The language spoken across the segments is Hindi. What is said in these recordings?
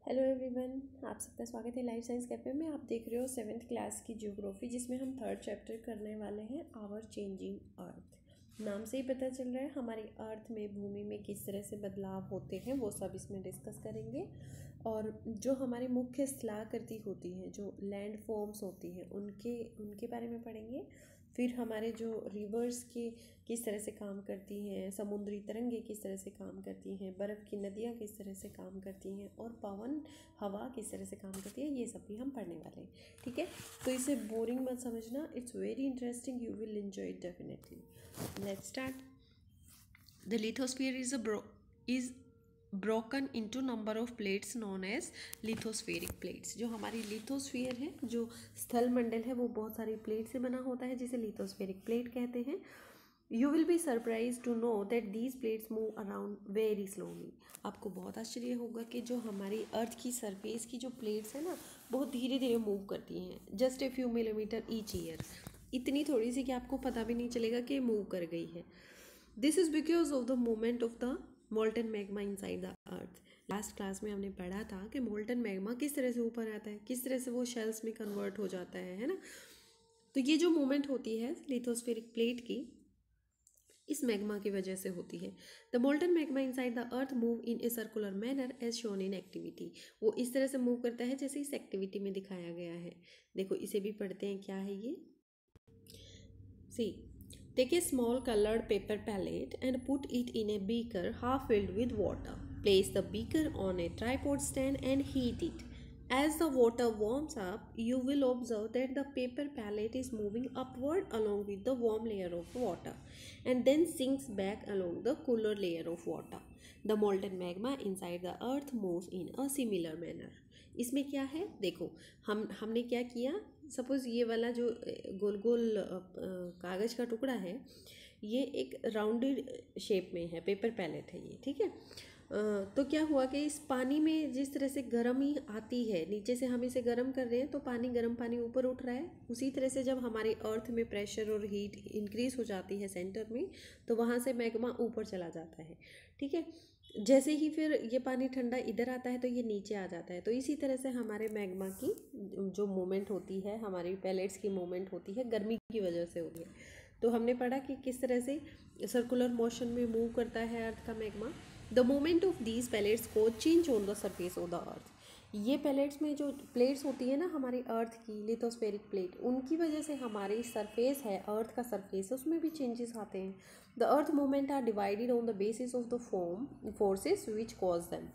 हेलो एवरीवन, आप सबका स्वागत है लाइफ साइंस कैफे में। आप देख रहे हो 7th क्लास की ज्योग्राफी, जिसमें हम 3rd चैप्टर करने वाले हैं आवर चेंजिंग अर्थ। नाम से ही पता चल रहा है हमारी अर्थ में, भूमि में किस तरह से बदलाव होते हैं, वो सब इसमें डिस्कस करेंगे। और जो हमारी मुख्य स्थलाकृति होती हैं, जो लैंड फॉर्म्स होती हैं, उनके बारे में पढ़ेंगे। फिर हमारे जो रिवर्स की किस तरह से काम करती हैं, समुद्री तरंगे किस तरह से काम करती हैं, बर्फ़ की नदियाँ किस तरह से काम करती हैं, और पवन हवा किस तरह से काम करती है, ये सब भी हम पढ़ने वाले हैं। ठीक है, तो इसे बोरिंग मत समझना, it's very interesting, you will enjoy it definitely. Let's start. The lithosphere is broken into number of plates known as lithospheric plates. जो हमारी लिथोस्फीयर है, जो स्थल मंडल है, वो बहुत सारी प्लेट से बना होता है, जिसे लिथोस्फेरिक प्लेट कहते हैं। You will be surprise to know that these plates move around very slowly. आपको बहुत आश्चर्य होगा कि जो हमारी अर्थ की सरफेस की जो प्लेट्स है ना, बहुत धीरे धीरे मूव करती हैं, just a few millimetre each year. इतनी थोड़ी सी कि आपको पता भी नहीं चलेगा कि मूव कर गई है। This is because of the movement of the molten magma inside the earth. Last class में हमने पढ़ा था कि मोल्टन मैग्मा किस तरह से ऊपर आता है, किस तरह से वो शेल्स में कन्वर्ट हो जाता है ना। तो ये जो मूवमेंट होती है लिथोस्फेरिक प्लेट की, इस मैग्मा की वजह से होती है। The molten magma inside the earth move in a circular manner as shown in activity. वो इस तरह से मूव करता है जैसे इस एक्टिविटी में दिखाया गया है। देखो, इसे भी पढ़ते हैं, क्या है ये। सी, take a small colored paper palette and put it in a beaker half filled with water. Place the beaker on a tripod stand and heat it. As the water warms up, you will observe that the paper palette is moving upward along with the warm layer of water and then sinks back along the cooler layer of water. The molten magma inside the earth moves in a similar manner. इसमें क्या है, देखो, हमने क्या किया। सपोज ये वाला जो गोल गोल कागज़ का टुकड़ा है, ये एक राउंडेड शेप में है, पेपर पैलेट है ये। ठीक है, तो क्या हुआ कि इस पानी में जिस तरह से गर्मी आती है, नीचे से हम इसे गर्म कर रहे हैं तो गर्म पानी ऊपर उठ रहा है। उसी तरह से जब हमारे अर्थ में प्रेशर और हीट इंक्रीज हो जाती है सेंटर में, तो वहाँ से मैग्मा ऊपर चला जाता है। ठीक है, जैसे ही फिर ये पानी ठंडा इधर आता है तो ये नीचे आ जाता है। तो इसी तरह से हमारे मैग्मा की जो मूवमेंट होती है, हमारी पैलेट्स की मूवमेंट होती है, गर्मी की वजह से होती है। तो हमने पढ़ा कि किस तरह से सर्कुलर मोशन में मूव करता है अर्थ का magma. The movement of these plates को change on the surface of the earth. ये पैलेट्स में जो प्लेट्स होती है ना हमारी अर्थ की, लिथोस्फेरिक प्लेट, उनकी वजह से हमारी सरफेस है, अर्थ का सरफेस, उसमें भी चेंजेस आते हैं। The earth movement are divided on the basis of the forces which cause them.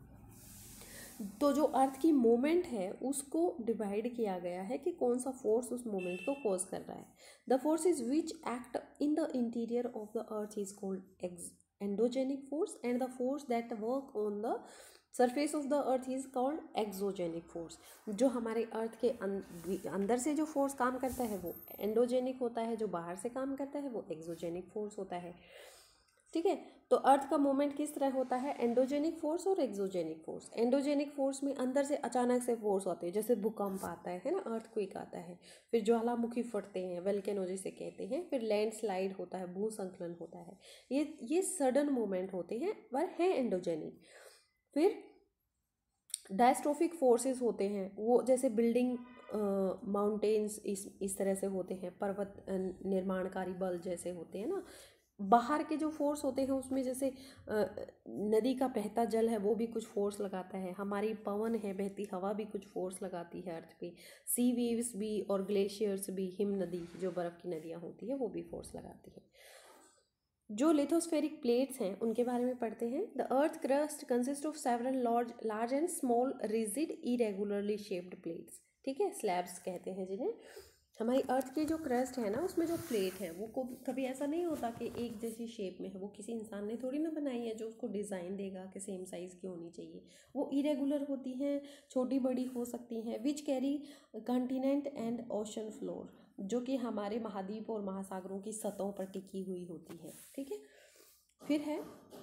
तो जो अर्थ की मूवमेंट है उसको डिवाइड किया गया है कि कौन सा फोर्स उस मूवमेंट को कॉज कर रहा है। The forces which act in the interior of the earth is called endogenic force and the force that work on the surface of the earth is called exogenic force. जो हमारे अर्थ के अंदर से जो फोर्स काम करता है वो एंडोजेनिक होता है, जो बाहर से काम करता है वो एक्सोजेनिक फोर्स होता है। ठीक है, तो अर्थ का मूवमेंट किस तरह होता है, एंडोजेनिक फोर्स और एक्सोजेनिक फोर्स। एंडोजेनिक फोर्स में अंदर से अचानक से फोर्स आते हैं, जैसे भूकंप आता है ना, अर्थक्वेक आता है, फिर ज्वालामुखी फटते हैं, वोल्केनो जिसे कहते हैं, फिर लैंडस्लाइड होता है, भूसंकलन होता है। ये सडन मूवमेंट होते हैं पर है एंडोजेनिक। फिर डायस्ट्रोफिक फोर्सेस होते हैं, वो जैसे बिल्डिंग माउंटेन्स इस तरह से होते हैं, पर्वत निर्माणकारी बल जैसे होते हैं ना। बाहर के जो फोर्स होते हैं उसमें जैसे नदी का बहता जल है, वो भी कुछ फोर्स लगाता है। हमारी पवन है, बहती हवा भी कुछ फोर्स लगाती है अर्थ पे। सी वेव्स भी और ग्लेशियर्स भी, हिम नदी, जो बर्फ़ की नदियाँ होती है, वो भी फोर्स लगाती है। जो लिथोस्फेरिक प्लेट्स हैं उनके बारे में पढ़ते हैं। The earth crust consist of several large and small rigid irregularly shaped plates. ठीक है, स्लैब्स कहते हैं जिन्हें। हमारी अर्थ की जो क्रस्ट है ना, उसमें जो प्लेट है वो कभी ऐसा नहीं होता कि एक जैसी शेप में है। वो किसी इंसान ने थोड़ी ना बनाई है जो उसको डिज़ाइन देगा कि सेम साइज़ की होनी चाहिए। वो इरेगुलर होती हैं, छोटी बड़ी हो सकती हैं। Which carry continent and ocean floor, जो कि हमारे महाद्वीप और महासागरों की सतहों पर टिकी हुई होती है। ठीक है, फिर है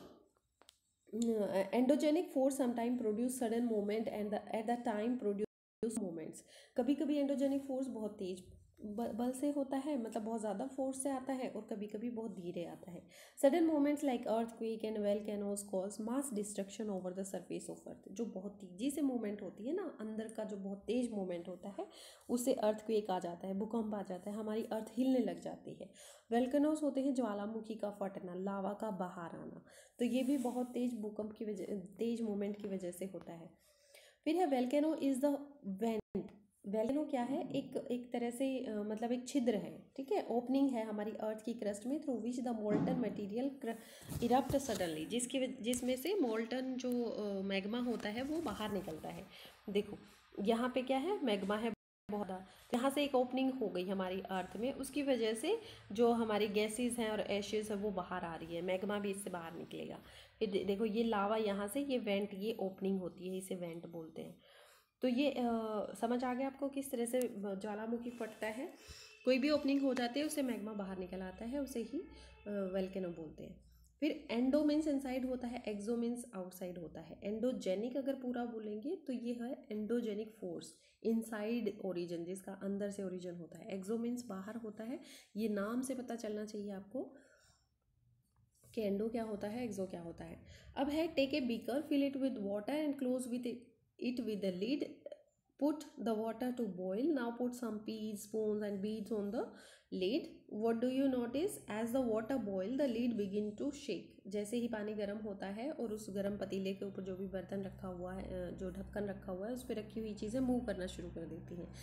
endogenic force sometime produce sudden movement and at the time produce movements. कभी कभी एंडोजेनिक फोर्स बहुत तेज बल से होता है, मतलब बहुत ज़्यादा फोर्स से आता है, और कभी कभी बहुत धीरे आता है। Sudden moments like earthquake and volcanoes cause mass destruction over the surface of earth. जो बहुत तेजी से मूवमेंट होती है ना, अंदर का जो बहुत तेज मूवमेंट होता है, उससे अर्थक्वेक आ जाता है, भूकंप आ जाता है, हमारी अर्थ हिलने लग जाती है। वोल्केनोज होते हैं ज्वालामुखी का फटना, लावा का बाहर आना, तो ये भी बहुत तेज भूकंप की वजह, तेज मूवमेंट की वजह से होता है। फिर है volcano is the vent. Volcano क्या है, एक तरह से मतलब एक छिद्र है, ठीक है, ओपनिंग है हमारी अर्थ की क्रस्ट में, through which the molten material erupt suddenly, जिसमें से मोल्टन जो मैग्मा होता है वो बाहर निकलता है। देखो यहाँ पे क्या है, मैग्मा है बहुत ज़्यादा, यहाँ से एक ओपनिंग हो गई हमारी अर्थ में, उसकी वजह से जो हमारी गैसेस हैं और एशेस है वो बाहर आ रही है, मैग्मा भी इससे बाहर निकलेगा। फिर देखो ये लावा, यहाँ से ये वेंट, ये ओपनिंग होती है, इसे वेंट बोलते हैं। तो ये समझ आ गया आपको किस तरह से ज्वालामुखी फटता है, कोई भी ओपनिंग हो जाती है उससे मैग्मा बाहर निकल आता है, उसे ही वोल्केनो बोलते हैं। फिर एंडो मीन्स इनसाइड होता है, एक्सो मीन्स आउटसाइड होता है। एंडोजेनिक अगर पूरा बोलेंगे तो ये है एंडोजेनिक फोर्स, इनसाइड ओरिजिन, जिसका अंदर से ओरिजिन होता है। एक्सो मीन्स बाहर होता है, ये नाम से पता चलना चाहिए आपको कि एंडो क्या होता है, एक्सो क्या होता है। अब है take a beaker, fill it with water and close with it with the lid, put the water to boil, now put some peas, spoons and beads on the lid. What do you notice? As the water boil the lid begin to shake. जैसे ही पानी गर्म होता है और उस गर्म पतीले के ऊपर जो भी बर्तन रखा हुआ है, जो ढक्कन रखा हुआ है, उस पर रखी हुई चीज़ें मूव करना शुरू कर देती हैं।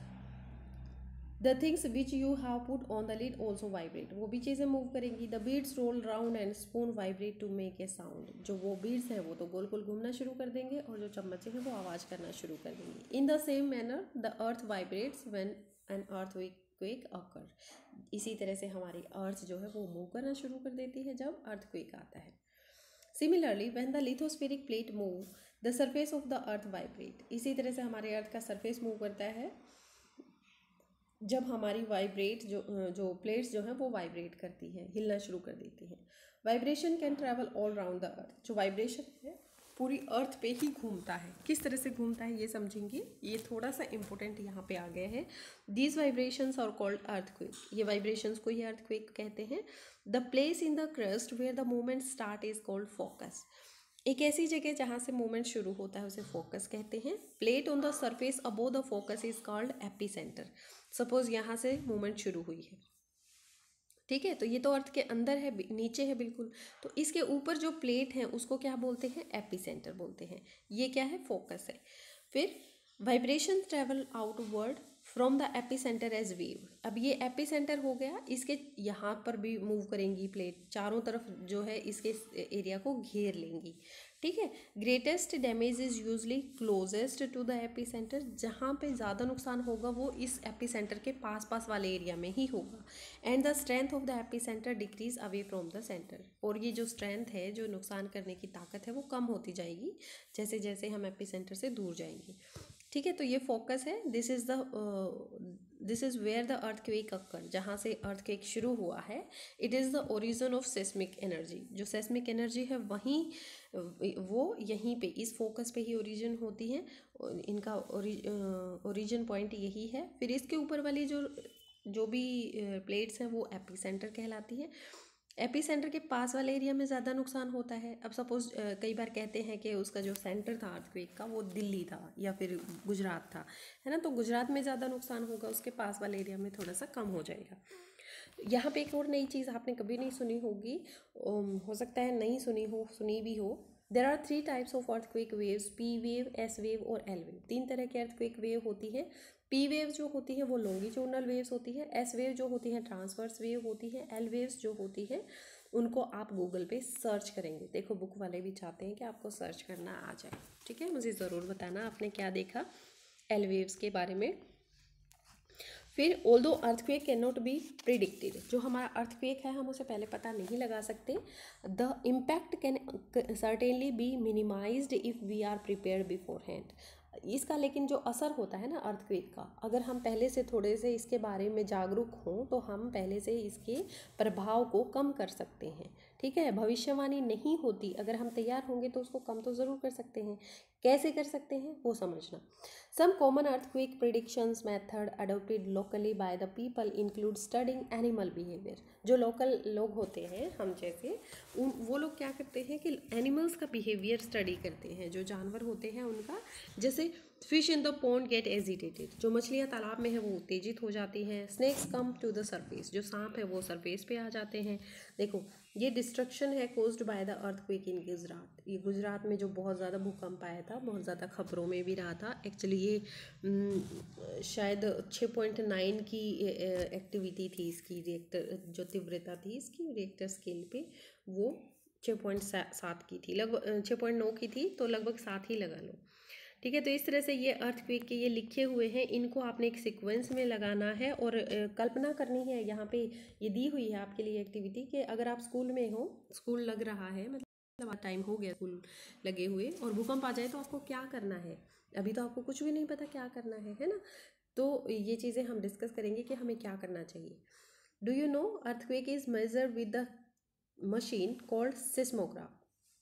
The things which you have put on the lid also vibrate, वो भी चीज़ें मूव करेंगी। The beads roll round and spoon vibrate to make a sound, जो वो beads हैं वो तो गोल गोल घूमना शुरू कर देंगे और जो चम्मचें हैं वो आवाज़ करना शुरू कर देंगी। In the same manner the earth vibrates when an earthquake occur, इसी तरह से हमारी अर्थ जो है वो मूव करना शुरू कर देती है जब अर्थक्वेक आता है। Similarly when the lithospheric plate move the surface of the earth vibrate, इसी तरह से हमारे अर्थ का सरफेस मूव करता है जब हमारी वाइब्रेट जो प्लेट्स जो हैं वो वाइब्रेट करती हैं, हिलना शुरू कर देती हैं। Vibration can travel all round the earth, जो वाइब्रेशन है पूरी अर्थ पे ही घूमता है। किस तरह से घूमता है ये समझेंगे, ये थोड़ा सा इंपॉर्टेंट यहाँ पे आ गए हैं। These vibrations are called earthquake, ये वाइब्रेशंस को ही अर्थक्वेक कहते हैं। The place in the crust where the movement start is called focus, एक ऐसी जगह जहाँ से मूवमेंट शुरू होता है उसे फोकस कहते हैं। Plate on the surface above the focus is called epicentre. Suppose यहाँ से मूवमेंट शुरू हुई है, ठीक है, तो ये तो अर्थ के अंदर है, नीचे है बिल्कुल, तो इसके ऊपर जो प्लेट है उसको क्या बोलते हैं, एपीसेंटर बोलते हैं। ये क्या है, फोकस है। फिर vibration travel outward from the epicentre as wave, अब ये एपीसेंटर हो गया, इसके यहाँ पर भी मूव करेंगी प्लेट, चारों तरफ जो है इसके एरिया को घेर लेंगी, ठीक है। Greatest damage is usually closest to the epicentre, जहाँ पे ज़्यादा नुकसान होगा वो इस एपीसेंटर के पास पास वाले एरिया में ही होगा। And the strength of the epicentre decreases away from the centre, और ये जो स्ट्रेंथ है, जो नुकसान करने की ताकत है, वो कम होती जाएगी जैसे जैसे हम एपीसेंटर से दूर जाएंगे, ठीक है। तो ये फोकस है, this is where the earthquake occur, जहाँ से अर्थक्वेक शुरू हुआ है। It is the origin of seismic energy, जो सेस्मिक एनर्जी है वहीं वो यहीं पे इस फोकस पे ही ओरिजिन होती है, इनका ओरिजिन पॉइंट यही है। फिर इसके ऊपर वाली जो भी प्लेट्स हैं वो एपीसेंटर कहलाती है। एपीसेंटर के पास वाले एरिया में ज़्यादा नुकसान होता है। अब सपोज कई बार कहते हैं कि उसका जो सेंटर था अर्थक्वेक का वो दिल्ली था या फिर गुजरात था, है ना, तो गुजरात में ज़्यादा नुकसान होगा, उसके पास वाले एरिया में थोड़ा सा कम हो जाएगा। यहाँ पे एक और नई चीज़ आपने कभी नहीं सुनी होगी, हो सकता है नहीं सुनी हो, सुनी भी हो। There are 3 types of earthquake waves, P wave, S wave और एल वेव। 3 तरह की अर्थक्वेक वेव होती है। पी वेव जो होती है वो लॉन्गिट्यूडनल वेव्स होती है, एस वेव जो होती है ट्रांसवर्स वेव होती है, एल वेव्स जो होती है उनको आप गूगल पे सर्च करेंगे। देखो बुक वाले भी चाहते हैं कि आपको सर्च करना आ जाए, ठीक है। मुझे ज़रूर बताना आपने क्या देखा एल वेव्स के बारे में। फिर although earthquake can not be predicted, जो हमारा अर्थक्वेक है हम उसे पहले पता नहीं लगा सकते। The impact can certainly be minimised if we are prepared beforehand, इसका लेकिन जो असर होता है ना अर्थक्वेक का, अगर हम पहले से थोड़े से इसके बारे में जागरूक हों तो हम पहले से इसके प्रभाव को कम कर सकते हैं, ठीक है, भविष्यवाणी नहीं होती, अगर हम तैयार होंगे तो उसको कम तो ज़रूर कर सकते हैं। कैसे कर सकते हैं वो समझना। Some common earthquake predictions method adopted locally by the people include studying animal behaviour. जो लोकल लोग होते हैं हम जैसे, वो लोग क्या करते हैं कि एनिमल्स का बिहेवियर स्टडी करते हैं, जो जानवर होते हैं उनका। जैसे fish in the pond get agitated, जो मछलियाँ तालाब में है वो उत्तेजित हो जाती हैं। Snakes come to the surface, जो सांप है वो सरफेस पे आ जाते हैं। देखो ये डिस्ट्रक्शन है caused by the earthquake in Gujarat. ये गुजरात में जो बहुत ज़्यादा भूकंप आया था, बहुत ज़्यादा खबरों में भी रहा था। एक्चुअली ये शायद 6.9 की एक्टिविटी थी इसकी, रिएक्टर जो तीव्रता थी इसकी रिएक्टर स्केल पे, वो 6.7 की थी, लगभग 6.9 की थी, तो लगभग 7 ही लगा लो। ठीक है, तो इस तरह से ये अर्थक्वेक के ये लिखे हुए हैं, इनको आपने एक सीक्वेंस में लगाना है और कल्पना करनी है। यहाँ पे ये दी हुई है आपके लिए एक्टिविटी कि अगर आप स्कूल में हो, स्कूल लग रहा है, मतलब टाइम हो गया स्कूल लगे हुए, और भूकंप आ जाए तो आपको क्या करना है। अभी तो आपको कुछ भी नहीं पता क्या करना है ना। तो ये चीज़ें हम डिस्कस करेंगे कि हमें क्या करना चाहिए। Do you know earthquake is measured with the machine called seismograph.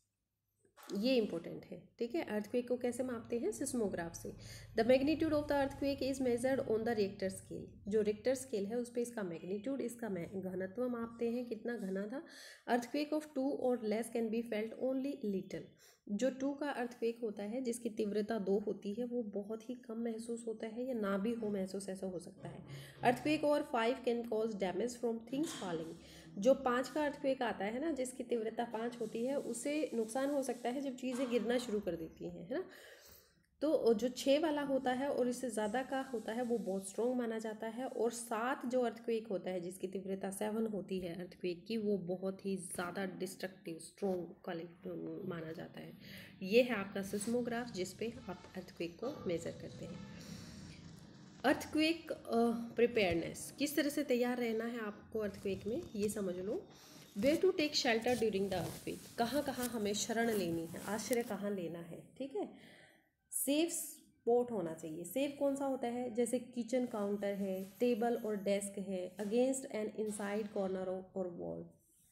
ये इंपॉर्टेंट है, ठीक है। अर्थक्वेक को कैसे मापते हैं? सिस्मोग्राफ से। The magnitude of the earthquake is measured on the Richter scale. जो रिएक्टर स्केल है उस पर इसका मैग्नीट्यूड, इसका घनत्व मापते हैं, कितना घना था। अर्थक्वेक ऑफ 2 और less can be felt only little. जो 2 का अर्थक्वेक होता है, जिसकी तीव्रता 2 होती है, वो बहुत ही कम महसूस होता है या ना भी हो महसूस, ऐसा हो सकता है। Earthquake over 5 can cause damage from things falling. जो 5 का अर्थक्वेक आता है ना, जिसकी तीव्रता 5 होती है, उसे नुकसान हो सकता है जब चीज़ें गिरना शुरू कर देती हैं, है ना। तो जो 6 वाला होता है और इससे ज़्यादा का होता है वो बहुत स्ट्रॉन्ग माना जाता है। और 7 जो अर्थक्वेक होता है, जिसकी तीव्रता 7 होती है अर्थक्वेक की, वो बहुत ही ज़्यादा डिस्ट्रक्टिव स्ट्रॉन्ग माना जाता है। ये है आपका सिस्मोग्राफ, जिस पे आप अर्थक्वेक को मेज़र करते हैं। अर्थक्वेक प्रिपेयरनेस, किस तरह से तैयार रहना है आपको अर्थक्वेक में, ये समझ लो। Where to take shelter during the earthquake, कहाँ कहाँ हमें शरण लेनी है, आश्रय कहाँ लेना है, ठीक है। सेफ स्पॉट होना चाहिए। सेफ कौन सा होता है? जैसे किचन काउंटर है, टेबल और डेस्क है, अगेंस्ट एन इनसाइड कॉर्नर और वॉल।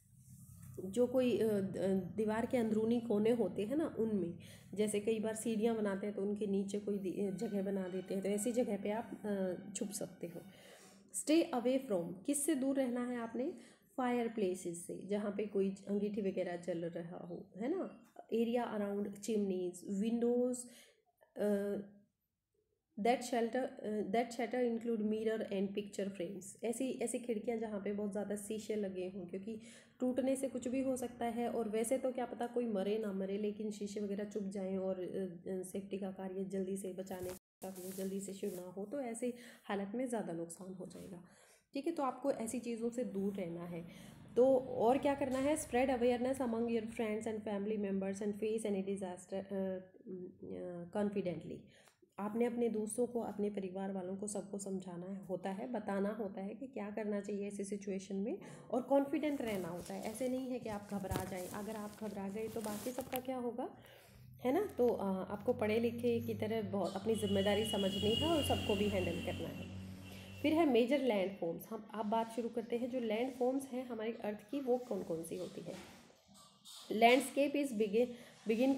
जो कोई दीवार के अंदरूनी कोने होते हैं ना, उनमें, जैसे कई बार सीढ़ियाँ बनाते हैं तो उनके नीचे कोई जगह बना देते हैं, तो ऐसी जगह पे आप छुप सकते हो। स्टे अवे फ्रॉम, किससे दूर रहना है आपने? फायर प्लेसेस से, जहाँ पे कोई अंगीठी वगैरह जल रहा हो, है ना। Area around chimneys, windows that shatter include mirror and picture frames. ऐसी ऐसी खिड़कियाँ जहाँ पे बहुत ज़्यादा शीशे लगे हों, क्योंकि टूटने से कुछ भी हो सकता है। और वैसे तो क्या पता कोई मरे ना मरे, लेकिन शीशे वगैरह चुभ जाएं और सेफ्टी का कार्य जल्दी से बचाने का जल्दी से शुरू ना हो, तो ऐसी हालत में ज़्यादा नुकसान हो जाएगा, ठीक है। तो आपको ऐसी चीज़ों से दूर रहना है। तो और क्या करना है? Spread awareness among your friends and family members and face any disaster confidently. आपने अपने दोस्तों को, अपने परिवार वालों को, सबको समझाना होता है, बताना होता है कि क्या करना चाहिए ऐसी सिचुएशन में, और कॉन्फिडेंट रहना होता है। ऐसे नहीं है कि आप घबरा जाएं। अगर आप घबरा गए तो बाकी सबका क्या होगा, है ना। तो आपको पढ़े लिखे की तरह बहुत अपनी जिम्मेदारी समझनी है और सबको भी हैंडल करना है। फिर है मेजर लैंड फॉर्म्स। हम आप बात शुरू करते हैं। जो लैंड फॉर्म्स हैं हमारी अर्थ की, वो कौन कौन सी होती है? लैंडस्केप इज बिगिन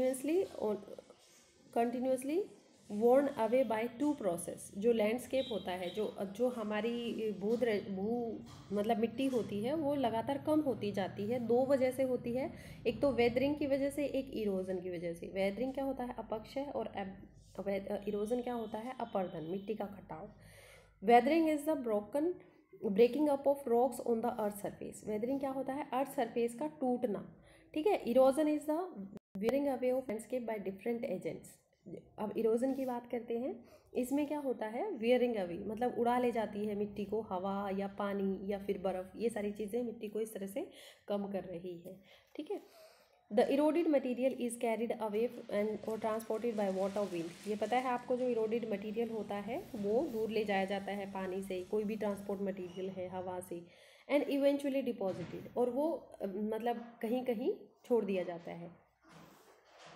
continuously worn away by two process। जो लैंडस्केप होता है, जो हमारी भू मतलब मिट्टी होती है, वो लगातार कम होती जाती है। 2 वजह से होती है, एक तो वेदरिंग की वजह से, एक इरोजन की वजह से। वेदरिंग क्या होता है? अपक्षय, और इरोजन क्या होता है? अपर्दन, मिट्टी का कटाव। Weathering is the breaking up of rocks on the earth surface. Weathering क्या होता है? अर्थ सरफेस का टूटना, ठीक है। Erosion is the wearing away of landscape by different agents. अब इरोजन की बात करते हैं। इसमें क्या होता है? वेयरिंग अवे मतलब उड़ा ले जाती है मिट्टी को हवा या पानी या फिर बर्फ़, ये सारी चीज़ें मिट्टी को इस तरह से कम कर रही है, ठीक है। The eroded material is carried away and और ट्रांसपोर्टेड बाय वाटर विंड। ये पता है आपको, जो इरोडेड मटीरियल होता है वो दूर ले जाया जाता है पानी से, कोई भी ट्रांसपोर्ट मटीरियल है हवा से, एंड इवेंचुअली डिपॉजिटेड, और वो मतलब कहीं कहीं छोड़ दिया जाता है।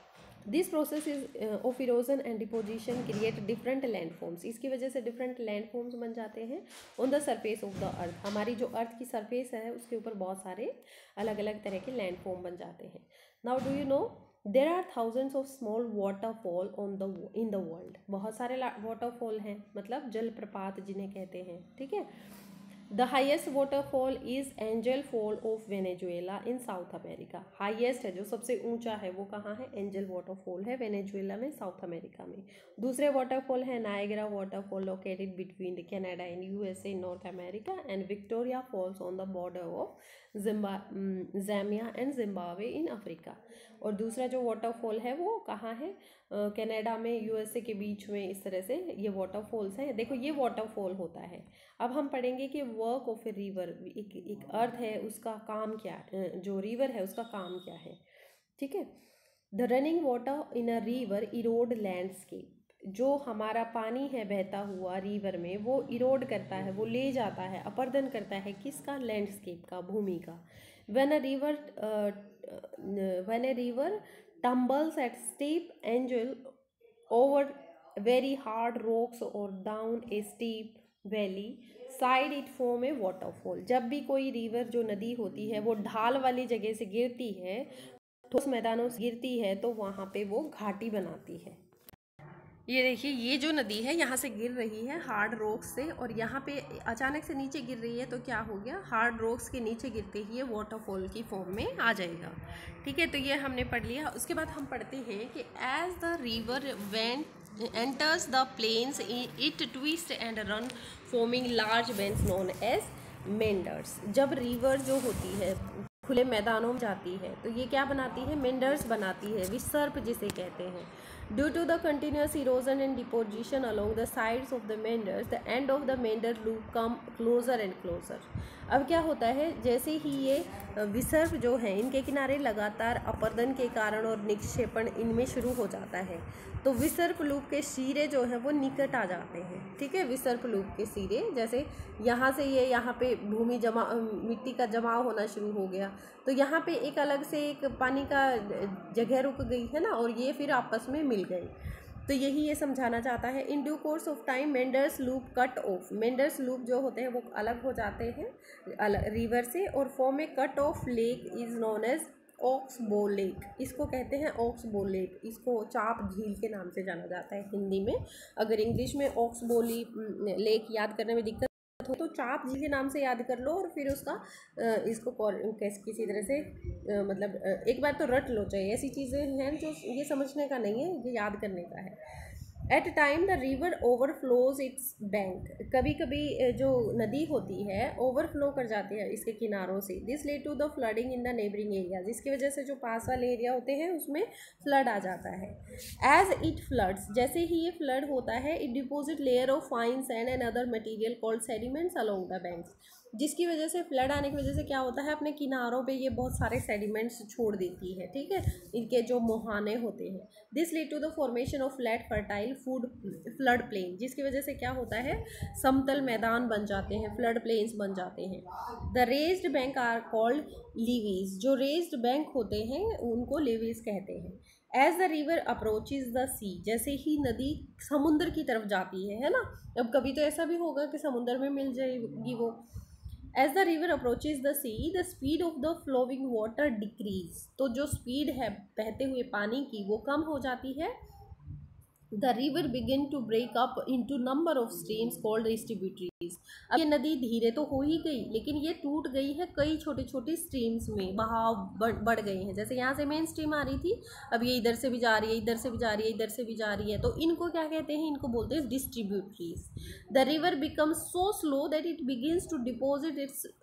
This process is of erosion and deposition create different land forms. इसकी वजह से डिफरेंट लैंड फॉर्म्स बन जाते हैं on the surface of the earth. हमारी जो अर्थ की सरफेस है उसके ऊपर बहुत सारे अलग अलग तरह के लैंड फॉर्म बन जाते हैं। Now do you know there are thousands of small waterfall in the world. बहुत सारे वाटरफॉल हैं, मतलब जलप्रपात जिन्हें कहते हैं, ठीक है। The highest waterfall is Angel fall of Venezuela in South America. Highest है, जो सबसे ऊंचा है, वो कहाँ है? एंजल वाटरफॉल है वेनेजुएला में, साउथ अमेरिका में। दूसरे वाटरफॉल है Niagara waterfall located between Canada and USA North America, and Victoria falls on the border of Zambia and Zimbabwe in Africa. और दूसरा जो वाटरफॉल है वो कहाँ है? कनाडा में, यूएसए के बीच में, इस तरह से ये वाटरफॉल्स हैं। देखो ये वाटरफॉल होता है। अब हम पढ़ेंगे कि वर्क ऑफ ए रिवर, एक अर्थ है उसका काम क्या है, जो रिवर है उसका काम क्या है, ठीक है। The running water in a river erode landscape. जो हमारा पानी है बहता हुआ रिवर में, वो इरोड करता है, वो ले जाता है, अपर्दन करता है किसका? लैंडस्केप का, भूमि का। When a river tumbles at steep angle over very hard rocks or down a steep valley side it form a waterfall. जब भी कोई रिवर, जो नदी होती है, वो ढाल वाली जगह से गिरती है, ठोस मैदानों से गिरती है, तो वहाँ पे वो घाटी बनाती है। ये देखिए, ये जो नदी है यहाँ से गिर रही है हार्ड रॉक्स से, और यहाँ पे अचानक से नीचे गिर रही है, तो क्या हो गया? हार्ड रॉक्स के नीचे गिरते ही ये वाटरफॉल की फॉर्म में आ जाएगा, ठीक है। तो ये हमने पढ़ लिया। उसके बाद हम पढ़ते हैं कि as the river enters the plains it twists and run forming large bands known as meanders। जब रिवर जो होती है खुले मैदानों में जाती है तो ये क्या बनाती है? मेंडर्स बनाती है, विसर्प जिसे कहते हैं। Due to the continuous erosion and deposition along the sides of the meanders the end of the meander loop come closer and closer. अब क्या होता है, जैसे ही ये विसर्प जो है, इनके किनारे लगातार अपर्दन के कारण और निक्षेपण इनमें शुरू हो जाता है, तो विसर्प लूप के सिरे जो है वो निकट आ जाते हैं, ठीक है। विसर्प लूप के सिरे, जैसे यहाँ से ये यहाँ पे भूमि जमा, मिट्टी का जमाव होना शुरू हो गया, तो यहाँ पे एक अलग से एक पानी का जगह रुक गई है ना, और ये फिर आपस में मिल गए। तो यही ये समझाना चाहता है। In due course of time meanders loop cut off. Meanders loop जो होते हैं वो अलग हो जाते हैं रिवर से, और form a cut off lake is known as oxbow lake. इसको कहते हैं ऑक्सबो लेक। इसको चाप झील के नाम से जाना जाता है हिंदी में। अगर इंग्लिश में ऑक्सबो लेक याद करने में दिक्कत हो तो चाप झील के नाम से याद कर लो, और फिर उसका इसको किसी तरह से मतलब एक बार तो रट लो। चाहिए ऐसी चीज़ें हैं जो ये समझने का नहीं है, ये याद करने का है। At time the river overflows its bank. कभी कभी जो नदी होती है ओवरफ्लो कर जाती है इसके किनारों से। This led to the flooding in the neighbouring areas. इसकी वजह से जो पास वाले एरिया होते हैं उसमें फ्लड आ जाता है। एज इट फ्लड्स, जैसे ही ये फ्लड होता है, it deposit layer of fine sand and other material called sediments along the banks. जिसकी वजह से फ्लड आने की वजह से क्या होता है, अपने किनारों पे ये बहुत सारे सेडिमेंट्स छोड़ देती है, ठीक है, इनके जो मुहाने होते हैं। This lead to the formation of flat fertile flood plain. जिसकी वजह से क्या होता है, समतल मैदान बन जाते हैं, फ्लड प्लेन्स बन जाते हैं। The raised bank are called levees. जो रेज्ड बैंक होते हैं उनको लीवीज कहते हैं। As the river approaches the sea, जैसे ही नदी समुद्र की तरफ जाती है ना। अब कभी तो ऐसा भी होगा कि समुद्र में मिल जाएगी वो। As the river approaches the sea, the speed of the flowing water decrease। तो जो स्पीड है बहते हुए पानी की वो कम हो जाती है। The river begin to break up into number of streams called distributaries। अब ये नदी धीरे तो हो ही गई, लेकिन ये टूट गई है कई छोटे छोटे स्ट्रीम्स में, बहाव बढ़ गए हैं। जैसे यहाँ से मेन स्ट्रीम आ रही थी, अब ये इधर से भी जा रही है, इधर से भी जा रही है, इधर से भी जा रही है, तो इनको क्या कहते हैं, इनको बोलते हैं distributaries. The river becomes so slow that it begins to deposit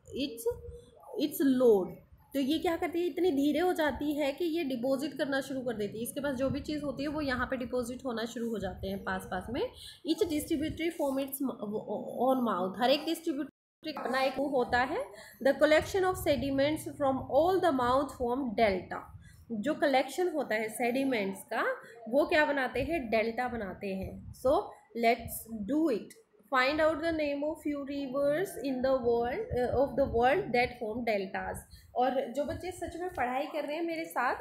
its load. तो ये क्या करती है, इतनी धीरे हो जाती है कि ये डिपॉजिट करना शुरू कर देती है। इसके पास जो भी चीज़ होती है वो यहाँ पे डिपॉजिट होना शुरू हो जाते हैं पास पास में। Each distributary form its own mouth. हर एक डिस्ट्रीब्यूटरी अपना एक मुंह होता है। The collection of sediments from all the mouth form delta. जो कलेक्शन होता है सेडिमेंट्स का वो क्या बनाते हैं, डेल्टा बनाते हैं। So let's do it. Find out the name of few rivers in the world that form deltas। और जो बच्चे सच में पढ़ाई कर रहे हैं मेरे साथ,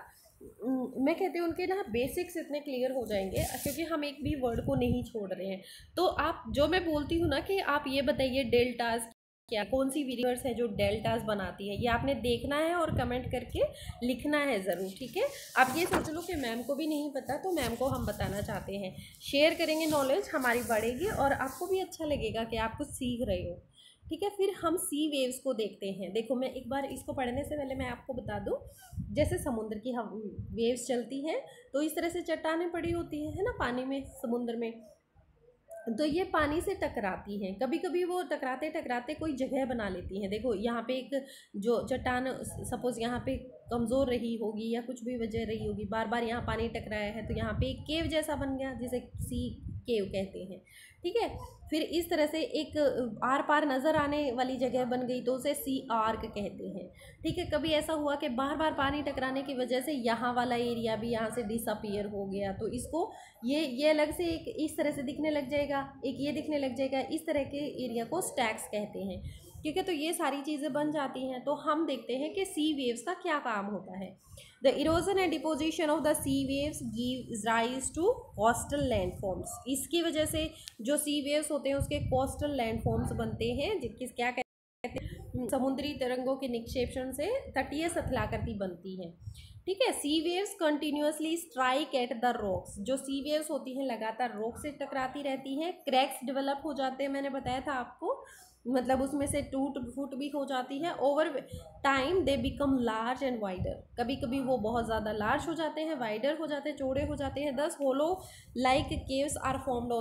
मैं कहती हूँ उनके ना बेसिक्स इतने क्लियर हो जाएंगे, क्योंकि हम एक भी वर्ड को नहीं छोड़ रहे हैं। तो आप जो मैं बोलती हूँ ना कि आप ये बताइए डेल्टास क्या, कौन सी वीरियर्स है जो डेल्टास बनाती है, ये आपने देखना है और कमेंट करके लिखना है ज़रूर, ठीक है। आप ये सोच लो कि मैम को भी नहीं पता, तो मैम को हम बताना चाहते हैं। शेयर करेंगे, नॉलेज हमारी बढ़ेगी और आपको भी अच्छा लगेगा कि आप कुछ सीख रहे हो, ठीक है। फिर हम सी वेव्स को देखते हैं। देखो मैं एक बार इसको पढ़ने से पहले मैं आपको बता दूं, जैसे समुद्र की हम वेव्स चलती हैं तो इस तरह से चट्टानें पड़ी होती है ना पानी में, समुद्र में। तो ये पानी से टकराती हैं, कभी कभी वो टकराते टकराते कोई जगह बना लेती हैं। देखो यहाँ पे एक जो चट्टान सपोज यहाँ पे कमज़ोर रही होगी या कुछ भी वजह रही होगी, बार बार यहाँ पानी टकराया है तो यहाँ पे एक केव जैसा बन गया, जिसे सी केव कहते हैं, ठीक है। फिर इस तरह से एक आर पार नज़र आने वाली जगह बन गई तो उसे सी आर्क कहते हैं, ठीक है। कभी ऐसा हुआ कि बार बार पानी टकराने की वजह से यहाँ वाला एरिया भी यहाँ से डिसअपीयर हो गया, तो इसको ये अलग से एक इस तरह से दिखने लग जाएगा, एक ये दिखने लग जाएगा, इस तरह के एरिया को स्टैक्स कहते हैं, ठीक है। तो ये सारी चीज़ें बन जाती हैं। तो हम देखते हैं कि सी वेव्स का क्या काम होता है। The erosion and deposition of the sea waves gives rise to coastal landforms. इसकी वजह से जो सी वेव्स होते हैं उसके कोस्टल लैंडफॉर्म्स बनते हैं, जिसकी क्या कहते हैं, समुद्री तरंगों के निक्षेपण से तटीय स्थलाकृति बनती है, ठीक है। Sea waves continuously strike at the rocks. जो सी वेव्स होती हैं लगातार रॉक से टकराती रहती हैं, क्रैक्स डेवलप हो जाते हैं, मैंने बताया था आपको, मतलब उसमें से टूट फूट भी हो जाती है। Over time they become large and wider. कभी कभी वो बहुत ज़्यादा लार्ज हो जाते हैं, वाइडर हो जाते हैं, चौड़े हो जाते हैं। Thus hollow like caves are formed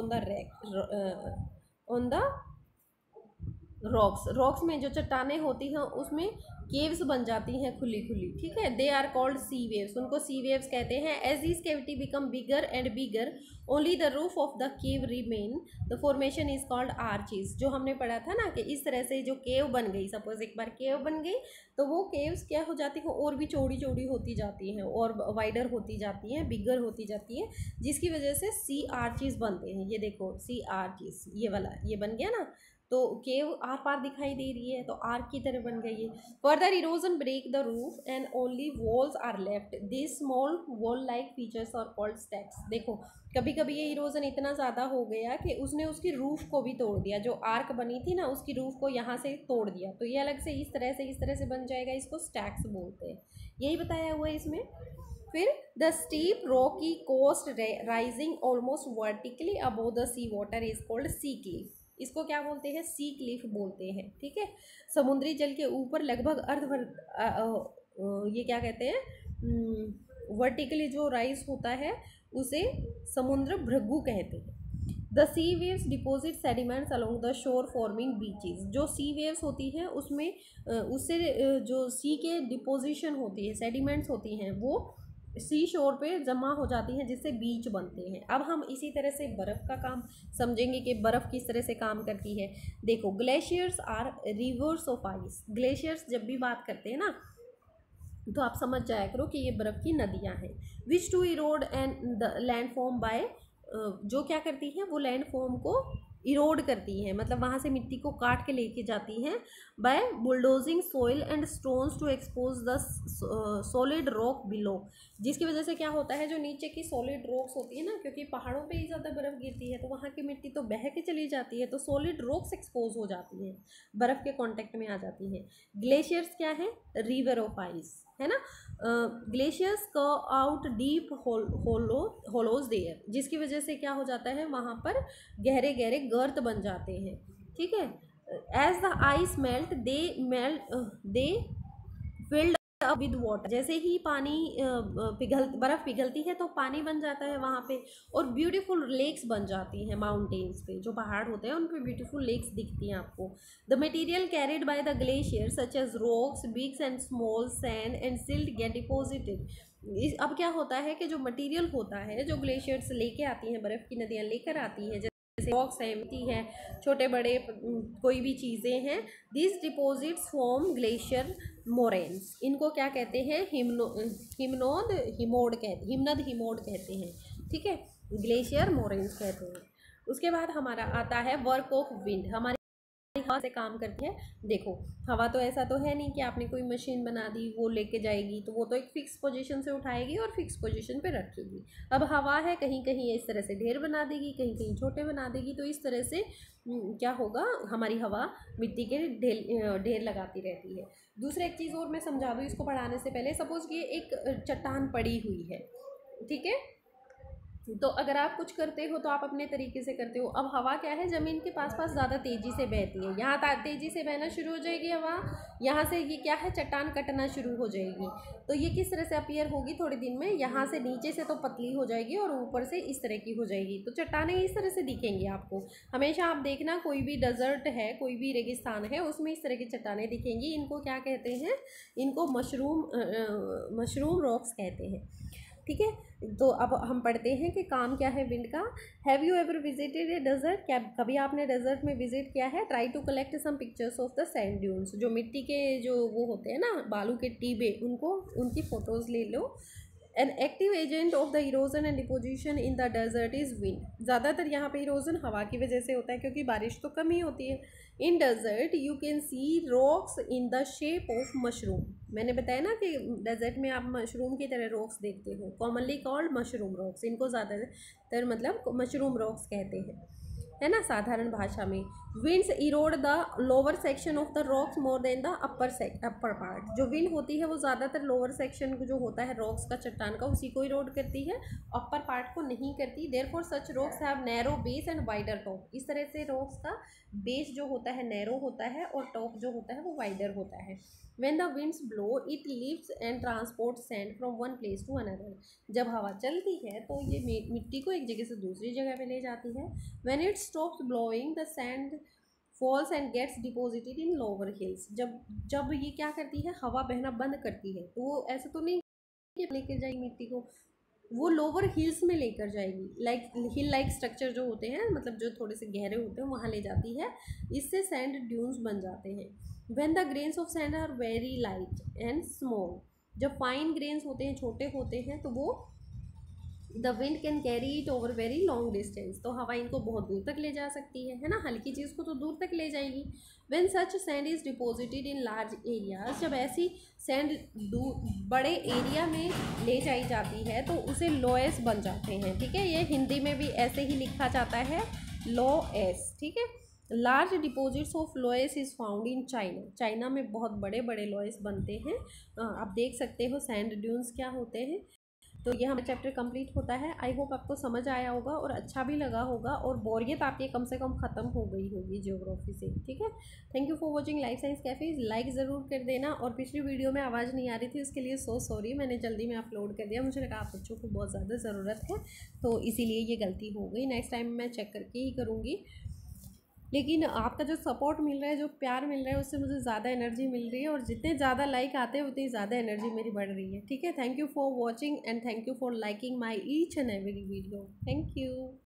on the rocks में जो चट्टानें होती हैं उसमें केव्स बन जाती हैं खुली खुली, ठीक है। They are called sea waves, उनको सी वेव्स कहते हैं। As this cavity become bigger and bigger only the roof of the cave remain, the formation is called arches. जो हमने पढ़ा था ना कि इस तरह से जो केव बन गई, सपोज एक बार केव बन गई तो वो केव्स क्या हो जाती हैं, और भी चौड़ी चौड़ी होती जाती हैं और वाइडर होती जाती हैं, बिगर होती जाती हैं, जिसकी वजह से सी आर्चेस बनते हैं। ये देखो सी आर्चेस, ये वाला ये बन गया ना, तो केव आर पार दिखाई दे रही है तो आर्क की तरह बन गई है। Further erosion break the roof and only walls are left. This small wall like features are called stacks. देखो कभी कभी ये इरोजन इतना ज़्यादा हो गया कि उसने उसकी रूफ को भी तोड़ दिया, जो आर्क बनी थी ना उसकी रूफ को यहाँ से तोड़ दिया, तो ये अलग से इस तरह से बन जाएगा, इसको स्टैक्स बोलते हैं। यही बताया हुआ है इसमें। फिर the steep rocky coast rising almost vertically above the sea water is called sea cliff. इसको क्या बोलते हैं, सी क्लिफ बोलते हैं, ठीक है। समुद्री जल के ऊपर लगभग ये क्या कहते हैं, वर्टिकली जो राइज होता है उसे समुद्र भृगु कहते हैं। The sea waves deposit sediments along the shore forming beaches. जो सी वेव्स होती हैं उसमें उससे जो सी के डिपोजिशन होती है, सेडिमेंट्स होती हैं, वो सी शोर पे जमा हो जाती हैं, जिससे बीच बनते हैं। अब हम इसी तरह से बर्फ़ का काम समझेंगे कि बर्फ़ किस तरह से काम करती है। देखो glaciers are rivers of ice. Glaciers जब भी बात करते हैं ना तो आप समझ जाया करो कि ये बर्फ़ की नदियाँ हैं। Which to erode and the land form by, जो क्या करती हैं वो लैंड फॉर्म को इरोड करती हैं, मतलब वहाँ से मिट्टी को काट के लेके जाती हैं। By bulldozing soil and stones to expose the solid rock below. जिसकी वजह से क्या होता है, जो नीचे की सॉलिड रॉक्स होती है ना, क्योंकि पहाड़ों पे ही ज़्यादा बर्फ़ गिरती है तो वहाँ की मिट्टी तो बह के चली जाती है, तो सॉलिड रॉक्स एक्सपोज हो जाती हैं, बर्फ़ के कांटेक्ट में आ जाती हैं। ग्लेशियर्स क्या है, रिवर ऑफ आइस, है ना। ग्लेशियर्स को आउट डीप होलोज देयर, जिसकी वजह से क्या हो जाता है, वहाँ पर गहरे गहरे गर्त बन जाते हैं, ठीक है। As the ice melt they filled with water. जैसे ही पानी बर्फ़ पिघलती है तो पानी बन जाता है वहाँ पे, और ब्यूटीफुल लेक्स बन जाती हैं माउंटेन्स पे, जो पहाड़ होते हैं उन पे ब्यूटीफुल लेक्स दिखती हैं आपको। The material carried by the glacier such as rocks big and small sand and silt get deposited. अब क्या होता है कि जो मटेरियल होता है, जो ग्लेशियर्स लेके आती हैं, बर्फ़ की नदियाँ लेकर आती हैं, जैसे रॉक्स सहमती हैं, छोटे बड़े कोई भी चीज़ें हैं, this deposits form glacier moraines. इनको क्या कहते हैं, हिमनद हिमोड कहते हैं, ठीक है, ग्लेशियर मोरेन्स कहते हैं। उसके बाद हमारा आता है वर्क ऑफ विंड। हमारी हवा से काम करती है। देखो हवा तो ऐसा तो है नहीं कि आपने कोई मशीन बना दी वो लेके जाएगी, तो वो तो एक फिक्स पोजीशन से उठाएगी और फिक्स पोजीशन पे रखेगी। अब हवा है, कहीं कहीं इस तरह से ढेर बना देगी, कहीं कहीं छोटे बना देगी, तो इस तरह से क्या होगा, हमारी हवा मिट्टी के ढेर लगाती रहती है। दूसरा एक चीज़ और मैं समझा दूँ इसको पढ़ाने से पहले, सपोज ये एक चट्टान पड़ी हुई है, ठीक है, तो अगर आप कुछ करते हो तो आप अपने तरीके से करते हो। अब हवा क्या है, ज़मीन के पास पास ज़्यादा तेज़ी से बहती है, यहाँ तेज़ी से बहना शुरू हो जाएगी हवा, यहाँ से ये क्या है, चट्टान कटना शुरू हो जाएगी। तो ये किस तरह से अपीयर होगी थोड़े दिन में, यहाँ से नीचे से तो पतली हो जाएगी और ऊपर से इस तरह की हो जाएगी। तो चट्टानें इस तरह से दिखेंगी आपको हमेशा। आप देखना कोई भी डेजर्ट है, कोई भी रेगिस्तान है, उसमें इस तरह की चट्टानें दिखेंगी। इनको क्या कहते हैं, इनको मशरूम रॉक्स कहते हैं, ठीक है। तो अब हम पढ़ते हैं कि काम क्या है विंड का। Have you ever visited a desert, क्या कभी आपने डेजर्ट में विजिट किया है। Try to collect some pictures of the sand dunes, जो मिट्टी के जो वो होते हैं ना, बालू के टीबे, उनकी फ़ोटोज़ ले लो। An active agent of the erosion and deposition in the desert is wind. ज़्यादातर यहाँ पे इरोजन हवा की वजह से होता है, क्योंकि बारिश तो कम ही होती है। In desert you can see rocks in the shape of mushroom. मैंने बताया ना कि डेजर्ट में आप मशरूम की तरह रॉक्स देखते हो, कॉमनली कॉल्ड मशरूम रॉक्स। इनको ज़्यादातर मतलब मशरूम रॉक्स कहते हैं, है ना, साधारण भाषा में। Winds erode the lower section of the rocks more than the upper part. जो विंड होती है वो ज़्यादातर लोअर सेक्शन जो होता है रॉक्स का, चट्टान का, उसी को इरोड करती है, अपर पार्ट को नहीं करती। Therefore such rocks have narrow base and wider top. इस तरह से रॉक्स का बेस जो होता है नैरो होता है और टॉप जो होता है वो वाइडर होता है। When the winds blow, it lifts and transports sand from one place to another. जब हवा चलती है तो ये मिट्टी को एक जगह से दूसरी जगह पे ले जाती है। When it stops blowing, the sand falls and gets deposited in lower hills. जब ये क्या करती है, हवा बहना बंद करती है, तो वो ऐसा तो नहीं कि लेकर जाएगी मिट्टी को, वो लोअर हिल्स में लेकर जाएगी। हिल लाइक स्ट्रक्चर जो होते हैं, मतलब जो थोड़े से गहरे होते हैं, वहाँ ले जाती है। इससे सैंड ड्यून्स बन जाते हैं। When the grains of sand are very light and small, जब फाइन ग्रेन्स होते हैं, छोटे होते हैं, तो वो the wind can carry it over very long distance. तो हवा इनको बहुत दूर तक ले जा सकती है ना, हल्की चीज़ को तो दूर तक ले जाएगी। When such sand is deposited in large areas, जब ऐसी सैंड बड़े एरिया में ले जाई जाती है तो उसे लोएस बन जाते हैं, ठीक है। ये हिंदी में भी ऐसे ही लिखा जाता है, लोएस, ठीक है। Large deposits of loess is found in China. China में बहुत बड़े बड़े लोएस बनते हैं। आप देख सकते हो सैंड ड्यून्स क्या होते हैं। तो ये हमारा चैप्टर कंप्लीट होता है। आई होप आपको समझ आया होगा और अच्छा भी लगा होगा, और बोरियत आपकी कम से कम ख़त्म हो गई होगी ज्योग्राफी से, ठीक है। Thank you for watching life science cafe. Like ज़रूर कर देना। और पिछली वीडियो में आवाज़ नहीं आ रही थी, उसके लिए सो सॉरी, मैंने जल्दी में अपलोड कर दिया। मुझे लगा आप बच्चों को बहुत ज़्यादा ज़रूरत है, तो इसीलिए ये गलती हो गई। नेक्स्ट टाइम मैं चेक करके ही करूँगी। लेकिन आपका जो सपोर्ट मिल रहा है, जो प्यार मिल रहा है, उससे मुझे ज़्यादा एनर्जी मिल रही है, और जितने ज़्यादा लाइक आते हैं उतनी ज़्यादा एनर्जी मेरी बढ़ रही है, ठीक है। Thank you for watching and thank you for liking my each and every video. Thank you.